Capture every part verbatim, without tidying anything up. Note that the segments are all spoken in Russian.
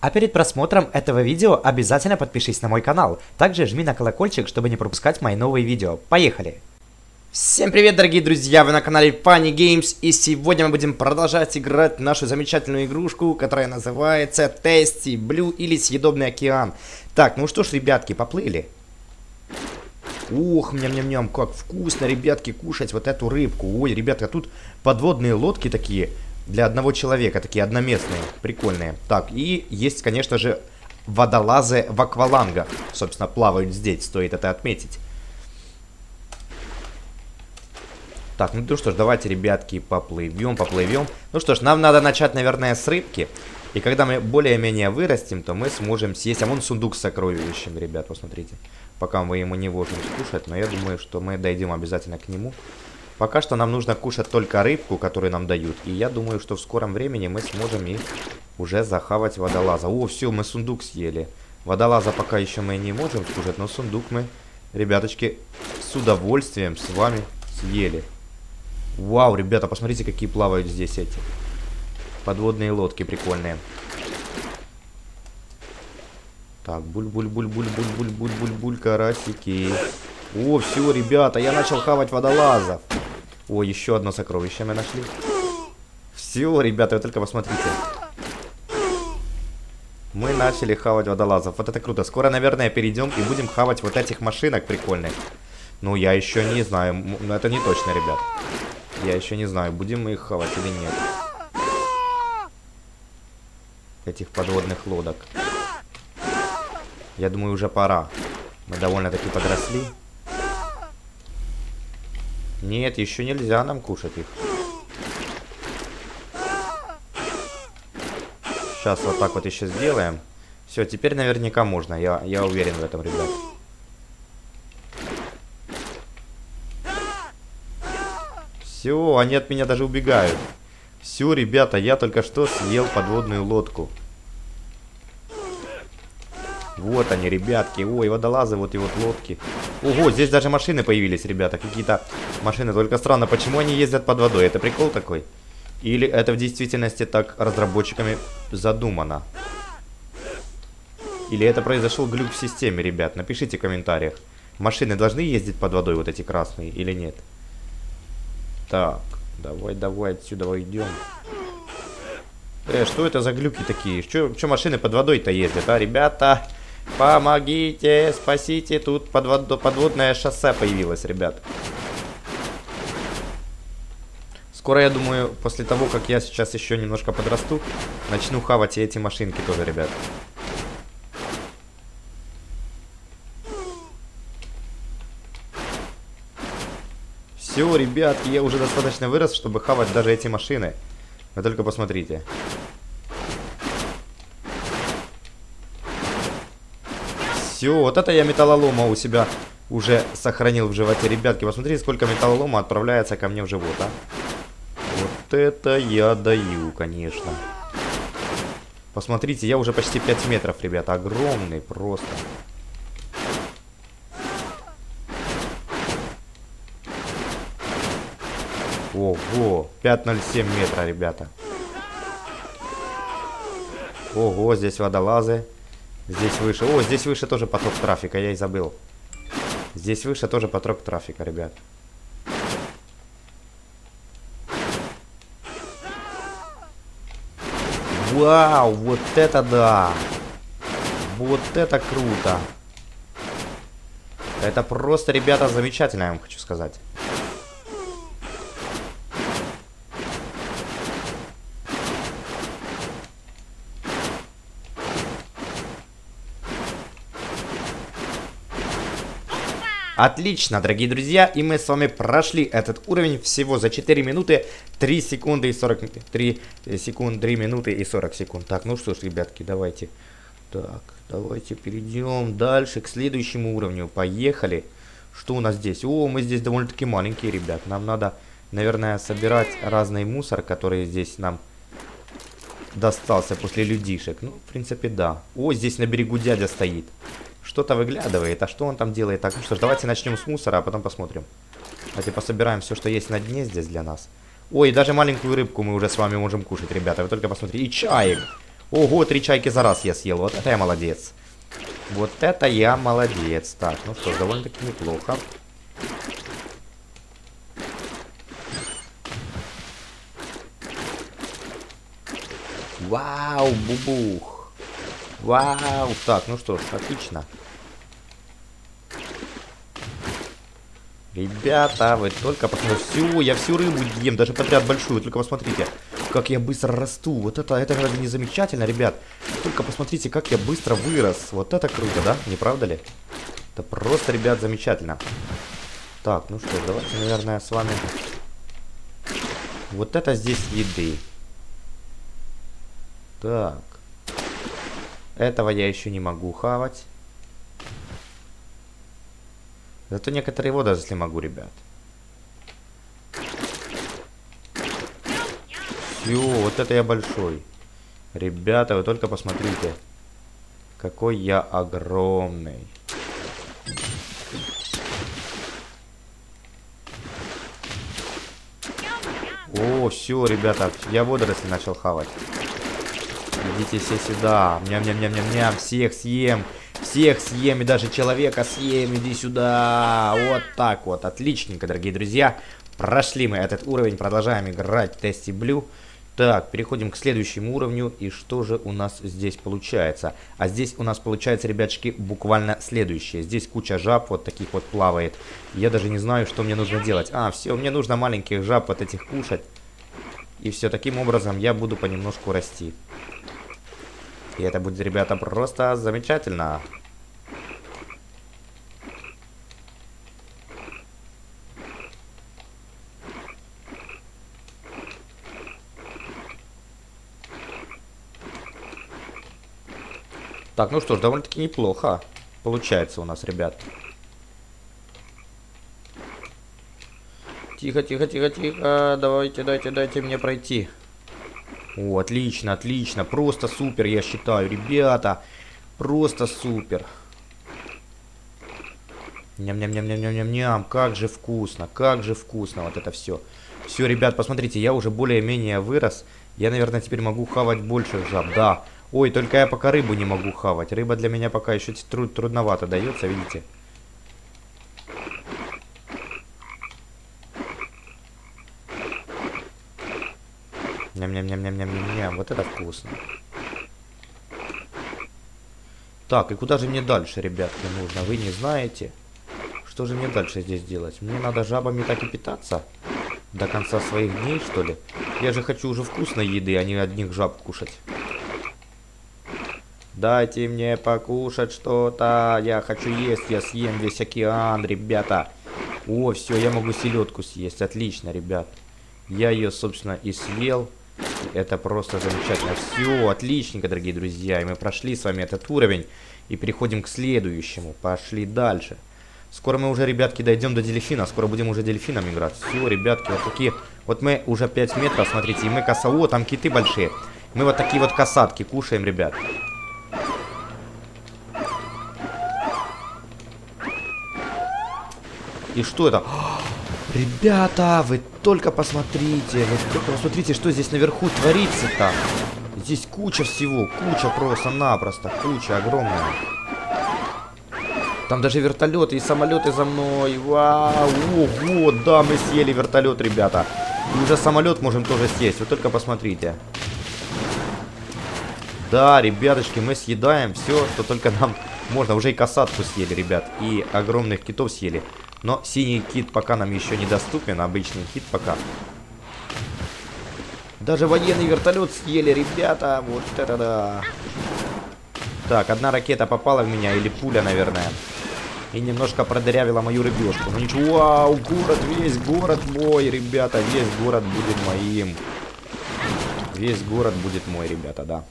А перед просмотром этого видео обязательно подпишись на мой канал. Также жми на колокольчик, чтобы не пропускать мои новые видео. Поехали! Всем привет, дорогие друзья! Вы на канале Funny Games, и сегодня мы будем продолжать играть нашу замечательную игрушку, которая называется Tasty Blue или Съедобный океан. Так, ну что ж, ребятки, поплыли. Ух, ням-ням-ням, как вкусно, ребятки, кушать вот эту рыбку. Ой, ребятка, тут подводные лодки такие для одного человека, такие одноместные, прикольные. Так, и есть, конечно же, водолазы в аквалангах. Собственно, плавают здесь, стоит это отметить. Так, ну, ну что ж, давайте, ребятки, поплывем, поплывем. Ну что ж, нам надо начать, наверное, с рыбки. И когда мы более-менее вырастем, то мы сможем съесть. А вон сундук с сокровищем, ребят, посмотрите. Пока мы ему не можем скушать, но я думаю, что мы дойдем обязательно к нему. Пока что нам нужно кушать только рыбку, которую нам дают. И я думаю, что в скором времени мы сможем и уже захавать водолаза. О, все, мы сундук съели. Водолаза пока еще мы не можем скушать, но сундук мы, ребяточки, с удовольствием с вами съели. Вау, ребята, посмотрите, какие плавают здесь эти подводные лодки прикольные. Так, буль-буль-буль-буль-буль-буль-буль-буль, карасики. О, все, ребята, я начал хавать водолазов. О, еще одно сокровище мы нашли. Все, ребята, вы только посмотрите. Мы начали хавать водолазов. Вот это круто. Скоро, наверное, перейдем и будем хавать вот этих машинок прикольных. Ну, я еще не знаю. Но это не точно, ребят. Я еще не знаю, будем мы их хавать или нет. Этих подводных лодок. Я думаю, уже пора. Мы довольно-таки подросли. Нет, еще нельзя нам кушать их. Сейчас вот так вот еще сделаем. Все, теперь наверняка можно. Я, я уверен в этом, ребят. Все, они от меня даже убегают. Все, ребята, я только что съел подводную лодку. Вот они, ребятки. Ой, водолазы, вот и вот лодки. Ого, здесь даже машины появились, ребята. Какие-то машины. Только странно, почему они ездят под водой? Это прикол такой? Или это в действительности так разработчиками задумано? Или это произошел глюк в системе, ребят? Напишите в комментариях. Машины должны ездить под водой, вот эти красные, или нет? Так, давай, давай, отсюда уйдем. Э, что это за глюки такие? Что машины под водой-то ездят, а, ребята? Помогите, спасите, тут подвод... подводное шоссе появилось, ребят. Скоро, я думаю, после того, как я сейчас еще немножко подрасту, начну хавать и эти машинки тоже, ребят. Все, ребятки, я уже достаточно вырос, чтобы хавать даже эти машины. Вы только посмотрите. Все, вот это я металлолома у себя уже сохранил в животе. Ребятки, посмотрите, сколько металлолома отправляется ко мне в живот, а. Вот это я даю, конечно. Посмотрите, я уже почти пять метров, ребята. Огромный просто. Ого, пять ноль семь метра, ребята. Ого, здесь водолазы. Здесь выше. О, здесь выше тоже поток трафика, я и забыл. Здесь выше тоже поток трафика, ребят. Вау, вот это да! Вот это круто! Это просто, ребята, замечательно, я вам хочу сказать. Отлично, дорогие друзья, и мы с вами прошли этот уровень всего за четыре минуты, три секунды и сорок... три секунды, три минуты и сорок секунд. Так, ну что ж, ребятки, давайте. Так, давайте перейдем дальше к следующему уровню. Поехали. Что у нас здесь? О, мы здесь довольно-таки маленькие, ребят. Нам надо, наверное, собирать разный мусор, который здесь нам достался после людишек. Ну, в принципе, да. О, здесь на берегу дядя стоит. Что-то выглядывает, а что он там делает? Так, ну что ж, давайте начнем с мусора, а потом посмотрим. Давайте пособираем все, что есть на дне здесь для нас. Ой, даже маленькую рыбку мы уже с вами можем кушать, ребята. Вы только посмотрите. И чаек. Ого, три чайки за раз я съел. Вот это я молодец. Вот это я молодец. Так, ну что ж, довольно-таки неплохо. Вау, бубух. Вау. Так, ну что ж, отлично. Ребята, вы только посмотрите. Всю, я всю рыбу ем, даже подряд большую. Только посмотрите, как я быстро расту. Вот это, это разве не замечательно, ребят? Только посмотрите, как я быстро вырос. Вот это круто, да? Не правда ли? Это просто, ребят, замечательно. Так, ну что, давайте, наверное, с вами... Вот это здесь еды. Так. Этого я еще не могу хавать. Зато некоторые водоросли могу, ребят. Все, вот это я большой. Ребята, вы только посмотрите. Какой я огромный. О, все, ребята, я водоросли начал хавать. Идите все сюда. Ням-ням-ням-ням-ням. Всех съем. Всех съем. И даже человека съем. Иди сюда. Вот так вот. Отличненько, дорогие друзья. Прошли мы этот уровень. Продолжаем играть в Tasty Blue. Так, переходим к следующему уровню. И что же у нас здесь получается? А здесь у нас получается, ребяточки, буквально следующее. Здесь куча жаб вот таких вот плавает. Я даже не знаю, что мне нужно делать. А, все, мне нужно маленьких жаб вот этих кушать. И все, таким образом я буду понемножку расти. И это будет, ребята, просто замечательно. Так, ну что ж, довольно-таки неплохо получается у нас, ребят. Тихо, тихо, тихо, тихо. Давайте, дайте, дайте мне пройти. О, отлично, отлично. Просто супер, я считаю, ребята. Просто супер. Ням-ням-ням-ням-ням-ням. Как же вкусно, как же вкусно вот это все. Все, ребят, посмотрите, я уже более-менее вырос. Я, наверное, теперь могу хавать больше жаб, да. Ой, только я пока рыбу не могу хавать. Рыба для меня пока еще труд трудновато дается, видите. Ням-ням-ням-ням-ням-ням. Вот это вкусно. Так, и куда же мне дальше, ребятки, нужно? Вы не знаете? Что же мне дальше здесь делать? Мне надо жабами так и питаться? До конца своих дней, что ли? Я же хочу уже вкусной еды, а не одних жаб кушать. Дайте мне покушать что-то. Я хочу есть, я съем весь океан, ребята. О, все, я могу селедку съесть. Отлично, ребят. Я ее, собственно, и съел. Это просто замечательно. Все, отличненько, дорогие друзья. И мы прошли с вами этот уровень. И переходим к следующему. Пошли дальше. Скоро мы уже, ребятки, дойдем до дельфина. Скоро будем уже дельфином играть. Все, ребятки, вот такие. Вот мы уже пять метров, смотрите. И мы коса... О, там киты большие. Мы вот такие вот касатки кушаем, ребят. И что это? Ребята, вы только посмотрите. Вы только посмотрите, что здесь наверху творится-то. Здесь куча всего. Куча просто-напросто. Куча огромная. Там даже вертолеты и самолеты за мной. Вау. Ого, да, мы съели вертолет, ребята. И уже самолет можем тоже съесть. Вы только посмотрите. Да, ребяточки, мы съедаем все, что только нам можно. Уже и касатку съели, ребят. И огромных китов съели. Но синий кит пока нам еще недоступен. Обычный кит пока. Даже военный вертолет съели, ребята. Вот это да. Так, одна ракета попала в меня. Или пуля, наверное. И немножко продырявила мою рыбешку. Ну ничего. Вау, город, весь город мой, ребята. Весь город будет моим. Весь город будет мой, ребята, да.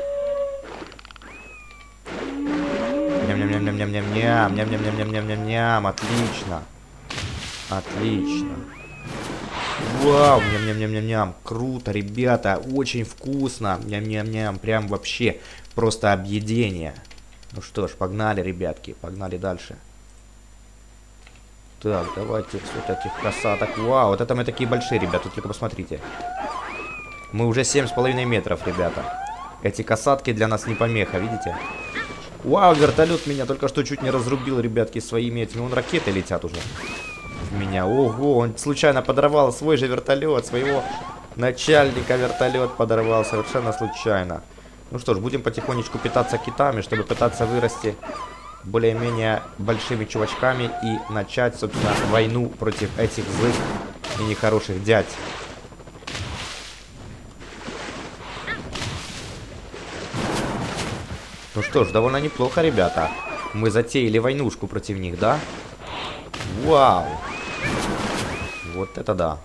Ням-ням-ням-ням-ням-ням. Ням-ням-ням-ням-ням-ням. Отлично. Отлично. Вау, ням-ням-ням-ням-ням. Круто, ребята. Очень вкусно. Ням-ням-ням. Прям вообще просто объедение. Ну что ж, погнали, ребятки. Погнали дальше. Так, давайте вот этих касаток. Вау, вот это мы такие большие, ребята. Только посмотрите. Мы уже семь с половиной метров, ребята. Эти касатки для нас не помеха, видите? Вау, вертолет меня только что чуть не разрубил, ребятки, своими этими. Вон ракеты летят уже в меня. Ого, он случайно подорвал свой же вертолет, своего начальника вертолет подорвал совершенно случайно. Ну что ж, будем потихонечку питаться китами, чтобы пытаться вырасти более-менее большими чувачками и начать, собственно, войну против этих злых и нехороших дядь. Ну что ж, довольно неплохо, ребята. Мы затеяли войнушку против них, да? Вау! Вот это да.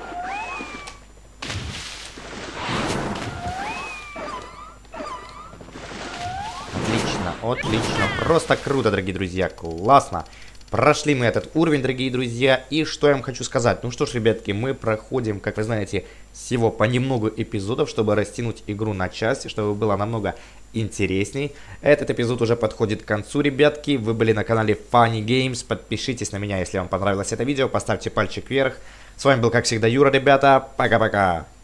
Отлично, отлично. Просто круто, дорогие друзья. Классно. Прошли мы этот уровень, дорогие друзья. И что я вам хочу сказать? Ну что ж, ребятки, мы проходим, как вы знаете, всего понемногу эпизодов, чтобы растянуть игру на части, чтобы было намного интересней. Этот эпизод уже подходит к концу, ребятки. Вы были на канале Funny Games. Подпишитесь на меня, если вам понравилось это видео. Поставьте пальчик вверх. С вами был, как всегда, Юра, ребята. Пока-пока.